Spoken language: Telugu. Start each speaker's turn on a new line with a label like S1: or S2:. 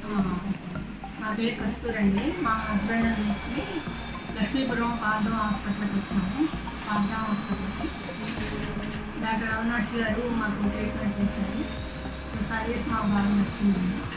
S1: నా పేరు కస్తూరి అండి. మా హస్బెండ్ తీసుకుని లక్ష్మీపురం పార్థం హాస్పిటల్కి వచ్చాము. పార్థం హాస్పిటల్కి డాక్టర్ అవినాష్ గారు మాకు ట్రీట్మెంట్ చేశారు. సర్వీస్ మాకు బాగా నచ్చిందండి.